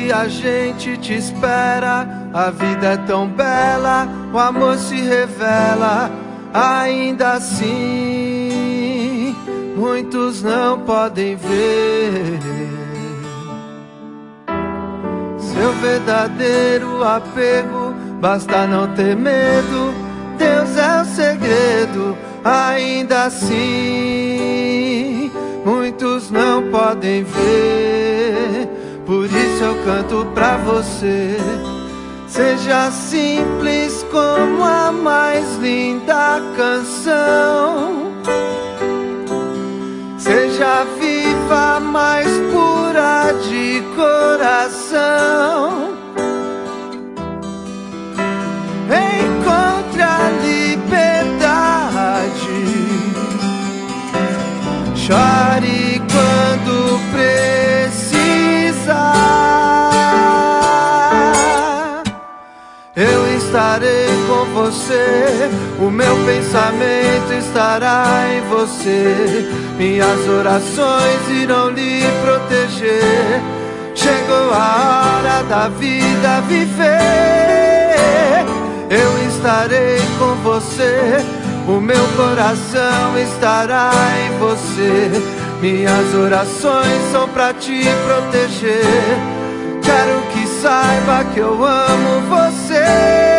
que a gente te espera. A vida é tão bela, o amor se revela. Ainda assim, muitos não podem ver seu verdadeiro apego. Basta não ter medo, Deus é o segredo. Ainda assim, muitos não podem ver. Por isso eu canto pra você. Seja simples como a mais linda canção. Seja viva, mais pura de coração. Encontre a liberdade. Chore quando precisar. Eu estarei com você. O meu pensamento estará em você. Minhas orações irão lhe proteger. Chegou a hora da vida viver. Eu estarei com você. O meu coração estará em você. Minhas orações são pra te proteger. Quero que saiba que eu amo você.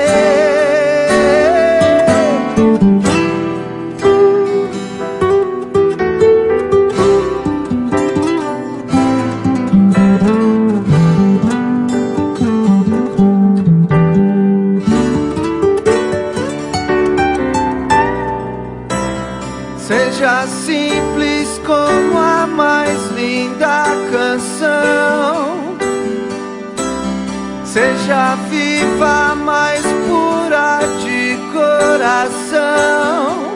Seja simples como a mais linda canção. Seja viva, mais pura de coração.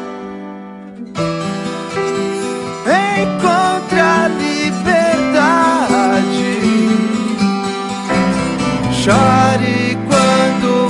Encontre a liberdade. Chore quando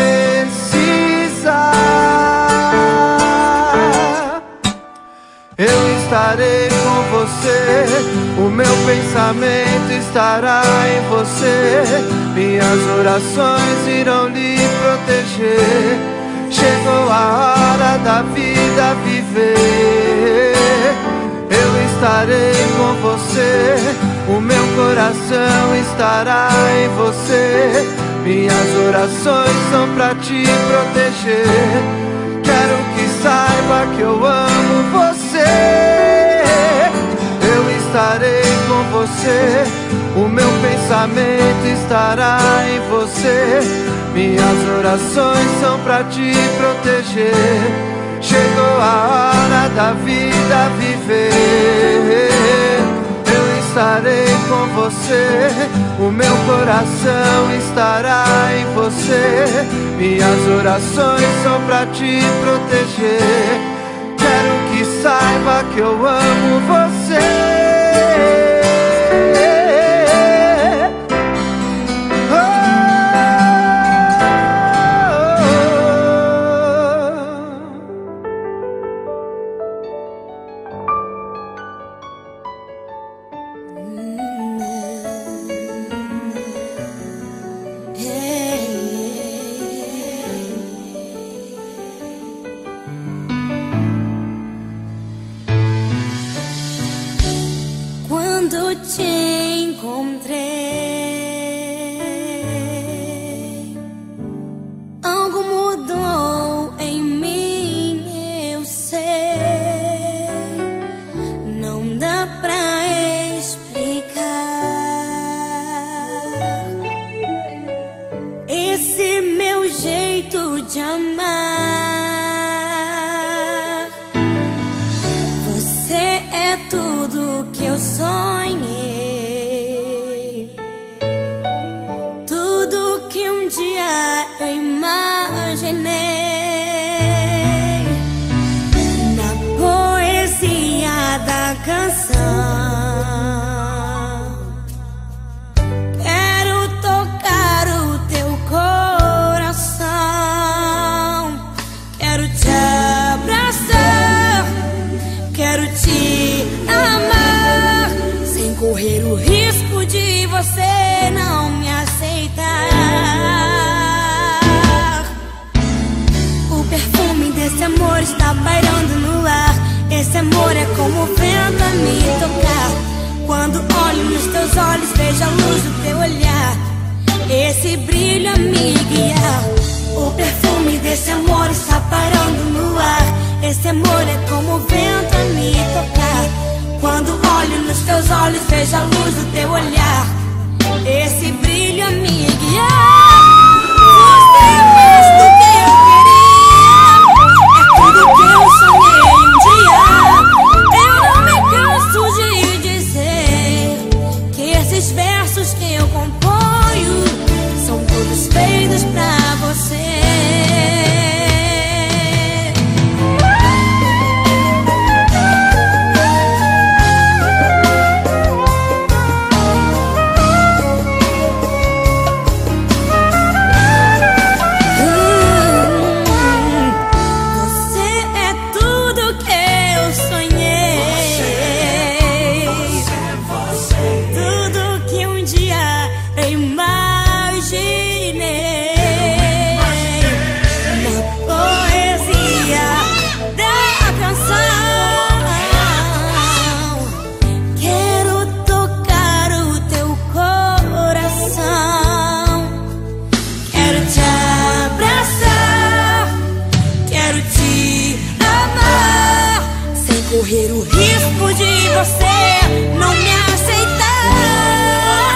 precisar. Eu estarei com você. O meu pensamento estará em você. Minhas orações irão lhe proteger. Chegou a hora da vida viver. Eu estarei com você. O meu coração estará em você. Minhas orações são pra te proteger. Quero que saiba que eu amo você. Eu estarei com você. O meu pensamento estará em você. Minhas orações são pra te proteger. Chegou a hora da vida viver. Eu estarei com você. O meu coração estará em você. Minhas orações são pra te proteger. Quero que saiba que eu amo você. Quando te encontrei, algo mudou em mim, eu sei. Não dá pra explicar esse meu jeito de amar. Você é tudo que eu sonhei. como o vento a me tocar. Quando olho nos teus olhos, vejo a luz do teu olhar. Esse brilho a me guiar. O perfume desse amor está parando no ar. Esse amor é como o vento a me tocar. Quando olho nos teus olhos, vejo a luz do teu olhar. Esse brilho a me guiar. Você é mais do que eu queria. É tudo que eu sonhei um dia. Eu não me canso de dizer que esses versos que eu componho são todos feitos pra você. Correr o risco de você não me aceitar.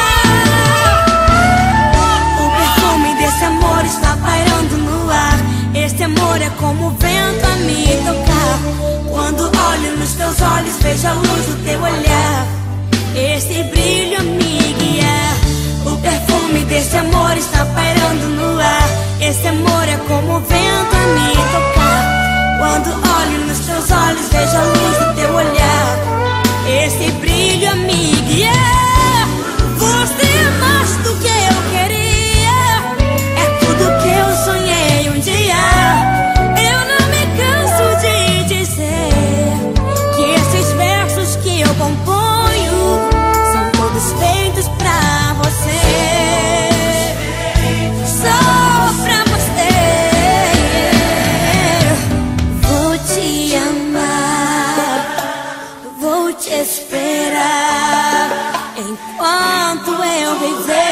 O perfume desse amor está pairando no ar. Esse amor é como o vento a me tocar. Quando olho nos teus olhos, vejo a luz do teu olhar. Esse brilho a me guiar. O perfume desse amor está pairando no ar. Esse amor é como o vento a me tocar. Quando olho nos teus olhos, vejo a luz do teu olhar. Esse brilho a me guiar. Você é mais do que eu queria. É tudo que eu sonhei um dia. Eu não me canso de dizer que esses versos que eu componho são todos feitos pra você. Só pra você. Te esperar enquanto eu viver.